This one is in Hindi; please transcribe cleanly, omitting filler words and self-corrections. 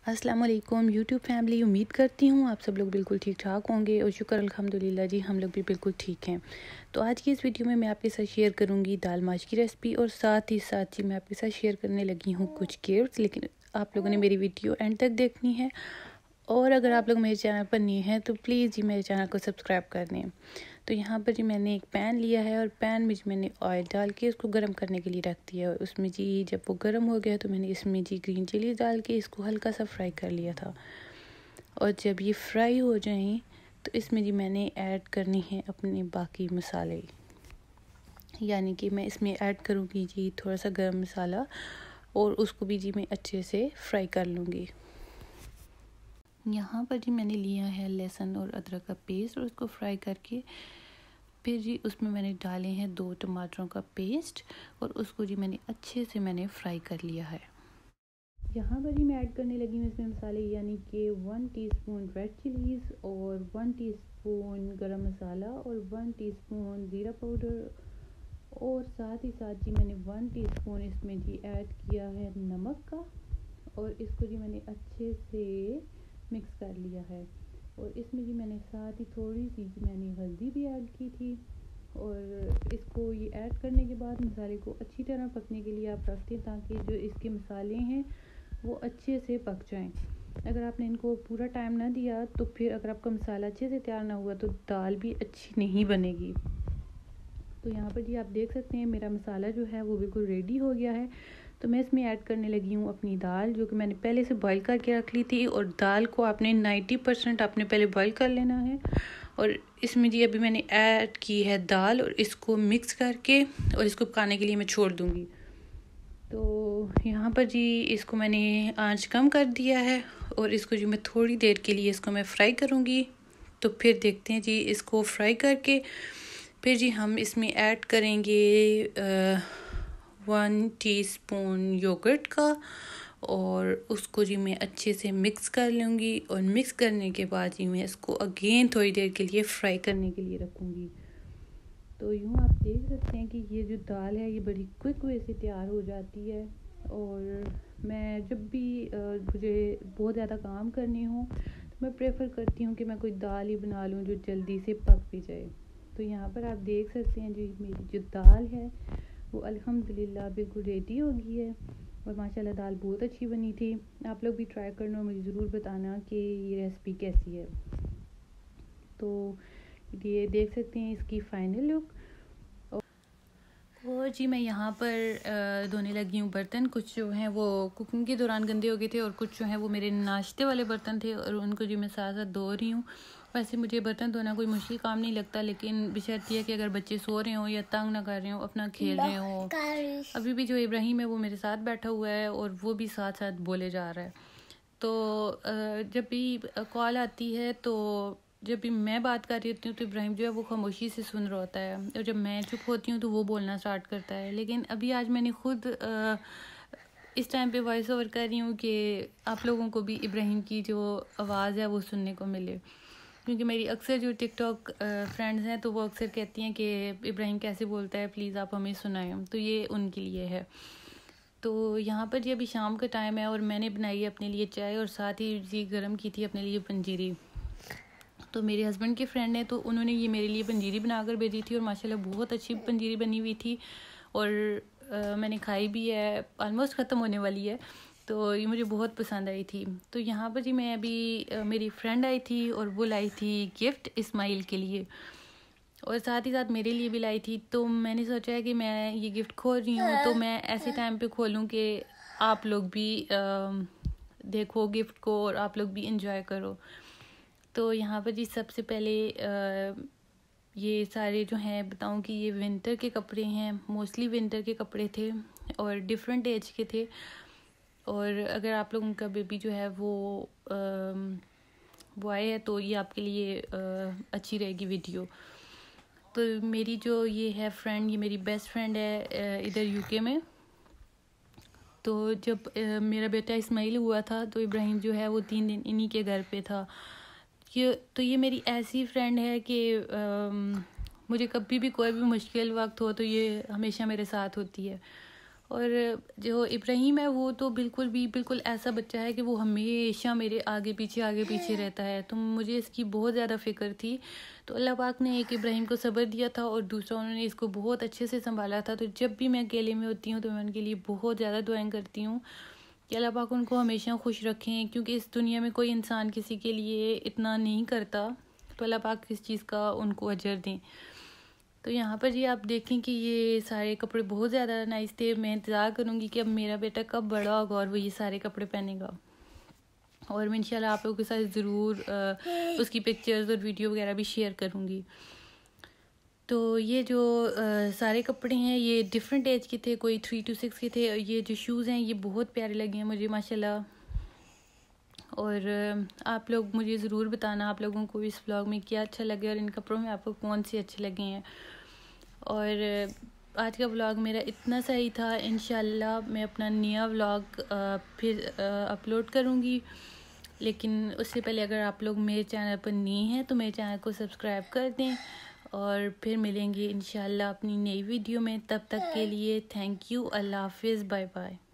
अस्सलाम वालेकुम यूट्यूब फैमिली। उम्मीद करती हूँ आप सब लोग बिल्कुल ठीक ठाक होंगे और शुक्र अल्हम्दुलिल्लाह जी हम लोग भी बिल्कुल ठीक हैं। तो आज की इस वीडियो में मैं आपके साथ शेयर करूँगी दाल माश की रेसिपी और साथ ही साथ जी मैं आपके साथ शेयर करने लगी हूँ कुछ टिप्स। लेकिन आप लोगों ने मेरी वीडियो एंड तक देखनी है और अगर आप लोग मेरे चैनल पर नए हैं तो प्लीज़ जी मेरे चैनल को सब्सक्राइब कर दें। तो यहाँ पर जी मैंने एक पैन लिया है और पैन में जी मैंने ऑयल डाल के उसको गर्म करने के लिए रख दिया और उसमें जी जब वो गर्म हो गया तो मैंने इसमें जी ग्रीन चिली डाल के इसको हल्का सा फ्राई कर लिया था। और जब ये फ्राई हो जाएं तो इसमें जी मैंने ऐड करनी है अपने बाकी मसाले, यानी कि मैं इसमें ऐड करूँगी जी थोड़ा सा गरम मसाला और उसको भी जी मैं अच्छे से फ्राई कर लूँगी। यहाँ पर जी मैंने लिया है लहसुन और अदरक का पेस्ट और उसको फ्राई करके फिर जी उसमें मैंने डाले हैं 2 टमाटरों का पेस्ट और उसको जी मैंने अच्छे से फ्राई कर लिया है। यहाँ पर जी मैं ऐड करने लगी हूँ इसमें मसाले, यानी कि 1 टीस्पून रेड चिलीज़ और 1 टीस्पून गरम मसाला और 1 टीस्पून ज़ीरा पाउडर और साथ ही साथ जी मैंने 1 टीस्पून इसमें जी ऐड किया है नमक का और इसको जी मैंने अच्छे से मिक्स कर लिया है। और इसमें जी मैंने साथ ही थोड़ी सी जी मैंने हल्दी भी ऐड की थी और इसको ये ऐड करने के बाद मसाले को अच्छी तरह पकने के लिए आप रखते हैं ताकि जो इसके मसाले हैं वो अच्छे से पक जाएं। अगर आपने इनको पूरा टाइम ना दिया तो फिर अगर आपका मसाला अच्छे से तैयार ना हुआ तो दाल भी अच्छी नहीं बनेगी। तो यहाँ पर जी आप देख सकते हैं मेरा मसाला जो है वो बिल्कुल रेडी हो गया है। तो मैं इसमें ऐड करने लगी हूँ अपनी दाल, जो कि मैंने पहले से बॉईल करके रख ली थी। और दाल को आपने 90% आपने पहले बॉईल कर लेना है। और इसमें जी अभी मैंने ऐड की है दाल और इसको मिक्स करके और इसको पकाने के लिए मैं छोड़ दूँगी। तो यहाँ पर जी इसको मैंने आंच कम कर दिया है और इसको जी मैं थोड़ी देर के लिए इसको मैं फ्राई करूँगी। तो फिर देखते हैं जी इसको फ्राई करके फिर जी हम इसमें ऐड करेंगे 1 टीस्पून योगर्ट का और उसको जी मैं अच्छे से मिक्स कर लूँगी। और मिक्स करने के बाद जी मैं इसको अगेन थोड़ी देर के लिए फ्राई करने के लिए रखूँगी। तो यूँ आप देख सकते हैं कि ये जो दाल है ये बड़ी क्विक वे से तैयार हो जाती है। और मैं जब भी मुझे बहुत ज़्यादा काम करने हो तो मैं प्रेफर करती हूँ कि मैं कोई दाल ही बना लूँ जो जल्दी से पक भी जाए। तो यहाँ पर आप देख सकते हैं जो मेरी जो दाल है वो अल्हम्दुलिल्लाह बिल्कुल रेडी हो गई है और माशाल्लाह दाल बहुत अच्छी बनी थी। आप लोग भी ट्राई करना और मुझे ज़रूर बताना कि ये रेसिपी कैसी है। तो ये देख सकते हैं इसकी फाइनल लुक। और जी मैं यहाँ पर धोने लगी हूँ बर्तन। कुछ जो हैं वो कुकिंग के दौरान गंदे हो गए थे और कुछ जो हैं वो मेरे नाश्ते वाले बर्तन थे और उनको जी मैं साथ साथ धो रही हूँ। वैसे मुझे बर्तन धोना कोई मुश्किल काम नहीं लगता, लेकिन बशर्ते है कि अगर बच्चे सो रहे हों या तंग ना कर रहे हों, अपना खेल रहे हों। अभी भी जो इब्राहिम है वो मेरे साथ बैठा हुआ है और वो भी साथ साथ बोले जा रहा है। तो जब भी कॉल आती है तो जब भी मैं बात कर रही होती हूँ तो इब्राहिम जो है वो खामोशी से सुन रहा होता है और जब मैं चुप होती हूँ तो वो बोलना स्टार्ट करता है। लेकिन अभी आज मैंने खुद इस टाइम पे वॉइस ओवर कर रही हूँ कि आप लोगों को भी इब्राहिम की जो आवाज़ है वो सुनने को मिले, क्योंकि मेरी अक्सर जो टिकटॉक फ्रेंड्स हैं तो वो अक्सर कहती हैं कि इब्राहिम कैसे बोलता है, प्लीज़ आप हमें सुनाएं। तो ये उनके लिए है। तो यहाँ पर जी अभी शाम का टाइम है और मैंने बनाई है अपने लिए चाय और साथ ही जी गर्म की थी अपने लिए पंजीरी। तो मेरे हस्बैंड के फ्रेंड ने तो उन्होंने ये मेरे लिए पंजीरी बनाकर भेजी थी और माशाल्लाह बहुत अच्छी पंजीरी बनी हुई थी और मैंने खाई भी है, ऑलमोस्ट ख़त्म होने वाली है। तो ये मुझे बहुत पसंद आई थी। तो यहाँ पर जी मैं अभी मेरी फ्रेंड आई थी और वो लाई थी गिफ्ट इस्माइल के लिए और साथ ही साथ मेरे लिए भी लाई थी। तो मैंने सोचा है कि मैं ये गिफ्ट खोल रही हूँ तो मैं ऐसे टाइम पे खोलूँ कि आप लोग भी देखो गिफ्ट को और आप लोग भी इंजॉय करो। तो यहाँ पर जी सबसे पहले ये सारे जो हैं बताऊँ कि ये विंटर के कपड़े हैं, मोस्टली विंटर के कपड़े थे और डिफरेंट एज के थे। और अगर आप लोगों का बेबी जो है वो बॉय है तो ये आपके लिए अच्छी रहेगी वीडियो। तो मेरी जो ये है फ्रेंड, ये मेरी बेस्ट फ्रेंड है इधर यूके में। तो जब मेरा बेटा इस्माइल हुआ था तो इब्राहिम जो है वो 3 दिन इन्हीं के घर पे था। तो ये मेरी ऐसी फ्रेंड है कि मुझे कभी भी कोई भी मुश्किल वक्त हो तो ये हमेशा मेरे साथ होती है और जो इब्राहिम है वो तो बिल्कुल ऐसा बच्चा है कि वो हमेशा मेरे आगे पीछे रहता है। तो मुझे इसकी बहुत ज़्यादा फ़िक्र थी। तो अल्लाह पाक ने एक इब्राहिम को सब्र दिया था और दूसरा उन्होंने इसको बहुत अच्छे से संभाला था। तो जब भी मैं अकेले में होती हूँ तो मैं उनके लिए बहुत ज़्यादा दुआएं करती हूँ कि अल्लाह पाक उनको हमेशा खुश रखें, क्योंकि इस दुनिया में कोई इंसान किसी के लिए इतना नहीं करता। तो अल्लाह पाक किस चीज़ का उनको अजर दें। तो यहाँ पर जी आप देखें कि ये सारे कपड़े बहुत ज़्यादा नाइस थे। मैं इंतज़ार करूँगी कि अब मेरा बेटा कब बड़ा होगा और वो ये सारे कपड़े पहनेगा, और मैं इंशाल्लाह आप लोगों के साथ ज़रूर उसकी पिक्चर्स और वीडियो वगैरह भी शेयर करूँगी। तो ये जो सारे कपड़े हैं ये डिफरेंट एज के थे, कोई 3 to 6 के थे। ये जो शूज़ हैं ये बहुत प्यारे लगे हैं मुझे माशाल्लाह। और आप लोग मुझे ज़रूर बताना आप लोगों को इस व्लॉग में क्या अच्छा लगे और इन कपड़ों में आपको कौन से अच्छे लगे हैं। और आज का व्लॉग मेरा इतना सही था। इंशाल्लाह मैं अपना नया व्लॉग फिर अपलोड करूँगी, लेकिन उससे पहले अगर आप लोग मेरे चैनल पर नए हैं तो मेरे चैनल को सब्सक्राइब कर दें। और फिर मिलेंगे इंशाल्लाह अपनी नई वीडियो में। तब तक के लिए थैंक यू, अल्लाह हाफिज़, बाय बाय।